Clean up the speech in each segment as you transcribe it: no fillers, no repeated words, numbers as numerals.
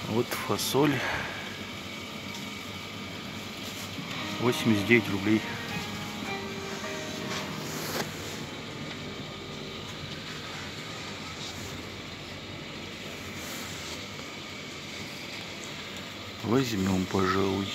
Вот фасоль 89 рублей. Возьмем, пожалуй.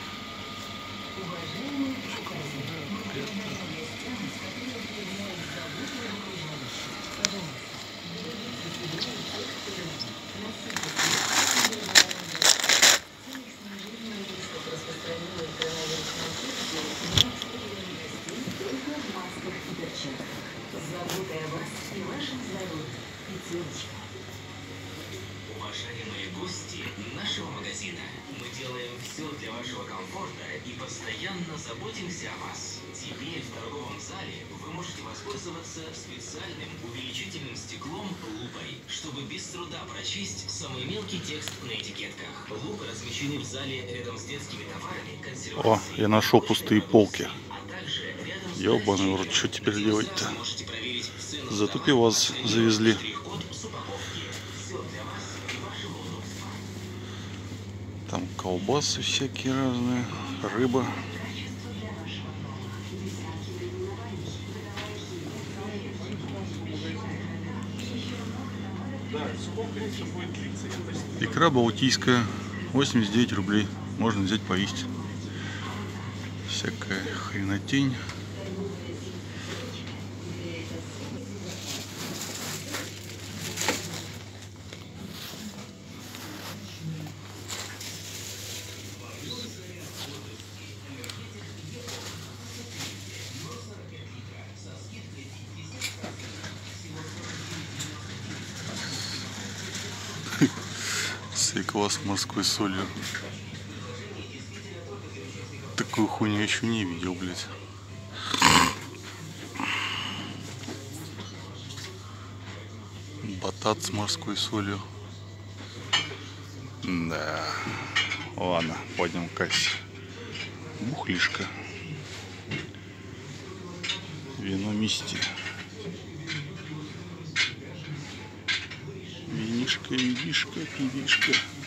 Уважаемые гости нашего магазина, мы делаем все для вашего комфорта и постоянно заботимся о вас. Теперь в торговом зале вы можете воспользоваться специальным увеличительным стеклом лупой, чтобы без труда прочесть самый мелкий текст на этикетках. Лупы размещены в зале рядом с детскими товарами, консервацией. О, я нашел пустые полки. Ёбаный в рот, что теперь где делать-то? вы можете проверить цену Зато товара, пивас завезли. штрих-код с упаковки. Все для вас и вашего удобства. Там колбасы всякие разные, рыба. Икра балтийская, 89 рублей. Можно взять поесть. Всякая хренотень. Свекла с морской солью. Такую хуйню я еще не видел, блядь. Батат с морской солью. Да. Ладно, пойдем к кассе. Бухлишка. Вино Мисти. Винишка, винишка, пивишка.